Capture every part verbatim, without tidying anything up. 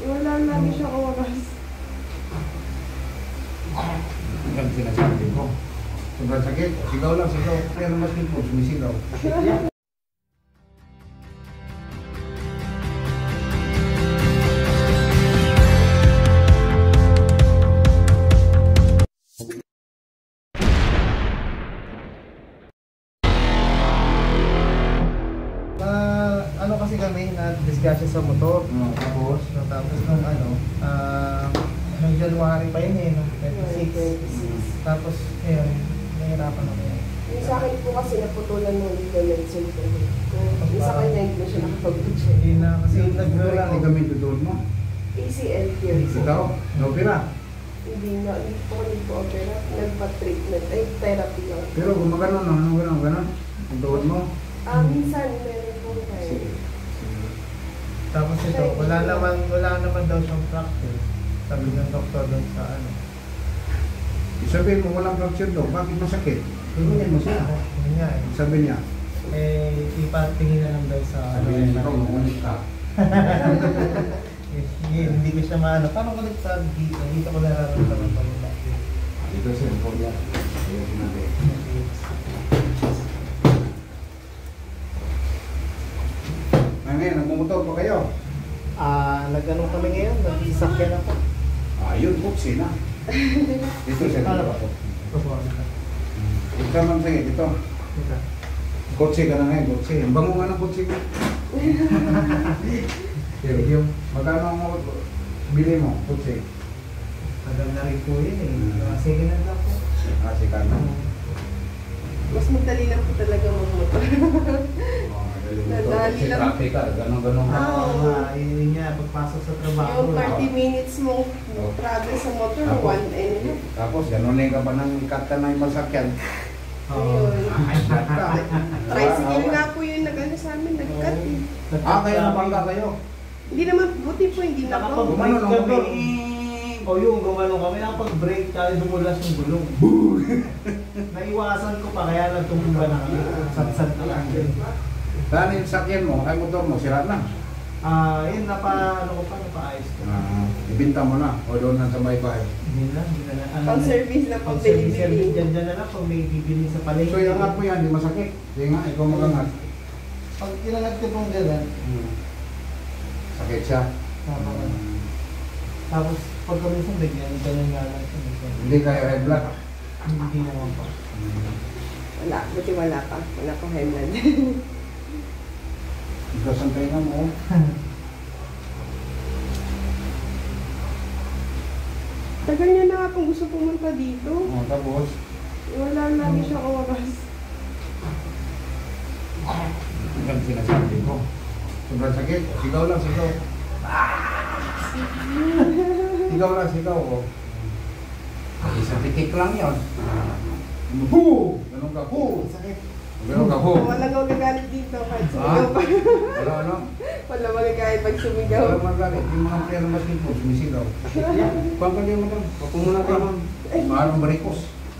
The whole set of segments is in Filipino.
Wala lagi siya oras. Yan sinasabi ko. Sobrang sakit. Sigaw lang, sigaw. Kaya naman din po, sumisigaw. Ano kasi kami na-discussion sa motor. Hmm. Tapos, no, tapos nung ano, ah, nung January pa yun eh, no? twenty-six. Tapos, ayun, nahirapan ako yan. Yung sa akin po kasi naputulan ng ligament sa ito. Kung yung sa kanya, hindi na siya nakapag-budget. Hindi na kasi Wala, nag-work ligamento doon mo. A C L here po. Ikaw, no-opera. Hindi na, hindi po ko nagpo-opera. Nagpa-treatment, ay therapy lang. Pero kung magano, ano gano'n, gano'n, ang doon mo. Ah, minsan, meron po tayo. Tapos ito, wala naman, wala naman daw siyang fracture. Sabi ng doktor doon sa ano. Sabihin mo, walang fracture daw. Bakit masakit? Tingnan mo siya. Yun nga eh. Sabi niya. Eh, ipatingin na lang daw sa ano. Sabi niya, ikaw, mamulit ka. Eh, sige, hindi ko siya maano. Paano ko nagsabi dito? Dito ko nararamdaman pa nila. Dito sa info niya. Ayun natin. Ngayon, nagmumotor pa kayo? Ah, nag-ano kami ngayon? Nagsisakyan ako. Ayun, buksin na. Dito siya. Ano ba? Dito. Ito po. Ito man sige, dito. Ito. Kotse ka na ngayon, kotse. Ang bango nga ng kotse ko. Pero yung magkano mo bili mo, kotse? Tagal na rin po yun eh. Mga second hand lang po. Ah, si Carlo. Mas madali lang po talaga mag-motor. Nadali Kasi lang. traffic ka, gano'n-gano'n. Ah, Oo oo. nga, yun nga, pagpasok sa trabaho. Yung thirty minutes mo travel sa motor, Tapos, one and a half. Tapos, gano'n lang ka pa nang ikat ka na yung masakyan. Oo. Ayun. Ay, shot ka. Tricycle nga po yung nag-ano sa amin, nag-cut eh. Ah, kaya nabangga kayo. Hindi naman, buti po hindi na po. Nakapag-break Gumano lang kami. kami. O yung gumano kami, nakapag-break, kaya dumulas yung gulong. Naiwasan ko pa, kaya lang tumumba na kami. Sad-sad na lang. Saan yung sakyan mo, ay motor mo, sira na. Ah, yun, napa, ano ko pa, napaayos ko. Ah, ibinta mo na, o doon na sa may bahay. Hindi na, hindi na na. Ano, Pang-service na pang Pang-service, bili-bili. dyan dyan na lang, pag may bibili sa palengke. So, yung nga po yan, di masakit. Sige nga, ikaw magangat. Pag tinangat ko pong gano'n, Hmm. Sakit siya. tapos, Hmm. tapos pag kami sa bigyan, ganyan nga lang siya. Hindi kayo high blood. Hindi naman pa. Hmm. Wala, buti wala pa. Wala pang headland. Ikaw sa tayo mo. Tagal niya na akong gusto pumunta dito. O, tapos, Wala lagi siya oras. yan sinasabi ko. Sobrang sakit. Sigaw lang, sigaw. Sigaw lang, sigaw. O. Isang titik lang yun. Huu! Ganun ka, huu! Sakit. Ganun ka, huu! Wala nang magagalit dito kahit Ah? sumigaw pa. Wala, ano? Wala magagalit pag sumigaw. Wala man galit. Yung mga player mas dito, sumisigaw. Pagka mo lang. Papo mo na kayo, ma'am. Mahalong barikos.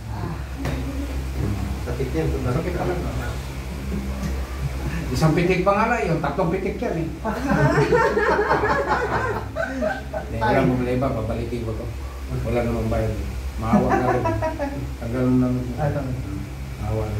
Sakit yan. Sakit ka lang. Isang pitik pa nga lang yun, tatlong pitik yan eh. Wala mong leba, babalikin ko to. Wala namang bayad. Maawa na rin. Tagal naman. Ano? Maawa rin.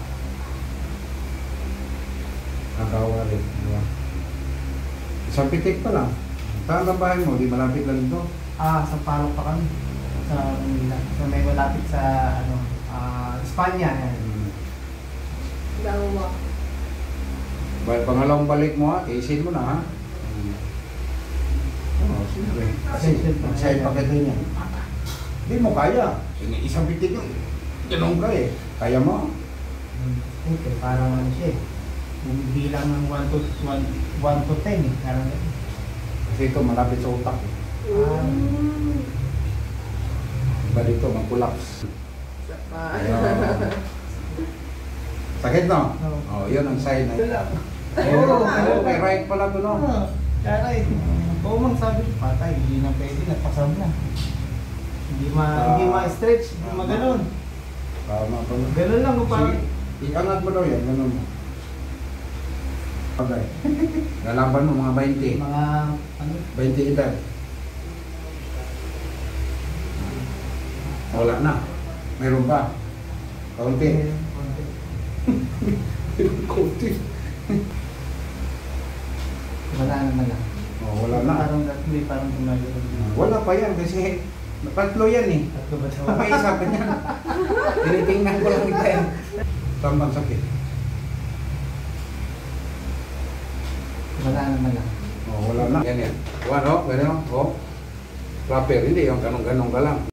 Nakawa rin. Diba? Isang pitik pa lang. Saan ang bahay mo? Di malapit lang ito. Ah, sa Palok pa kami. Sa Manila. So may malapit sa, ano, ah, Espanya. Hmm. Dalawa. Well, pangalawang balik mo ha, isin mo na ha. Oo, oh, siyempre. Kasi side packet din yan. Hindi mo kaya. Sige, isang pitik yun. Ganun ka eh. Kaya mo. Okay, parang ano siya eh. Yung bilang ng one to one to ten eh. Parang ganun. Kasi ito malapit sa utak eh. Mm. Iba dito, mag-collapse. Saka. Ayun. Sakit no? Oo. Oh, yun ang sign na Ito ito. lang. Oo, oh, may right pala to no? Ah, kaya eh. Oo, mang sabi ko, patay, hindi na pwede, nagpasam na. Hindi ma, Ah. hindi ma-stretch, hindi ma-ganon. Tama pa. Ganon lang kung parang, Sige, iangat mo daw yan, ganun mo. Okay. Lalaban mo mga twenty. mga, ano, twenty edad. Wala na. Meron pa. Kaunti. Ayun, konti. Kaunti. Wala naman lang. Oh, wala na. Parang hindi parang gumagano. Wala pa yan kasi tatlo yan eh. Tatlo ba siya? May isa pa yan. Tinitingnan ko lang ito yan. Saan bang sakit? Wala naman lang. Oh, wala na. Yan yan. Ano? Ganyan. Oh. Proper. Hindi yung ganong-ganong ka lang.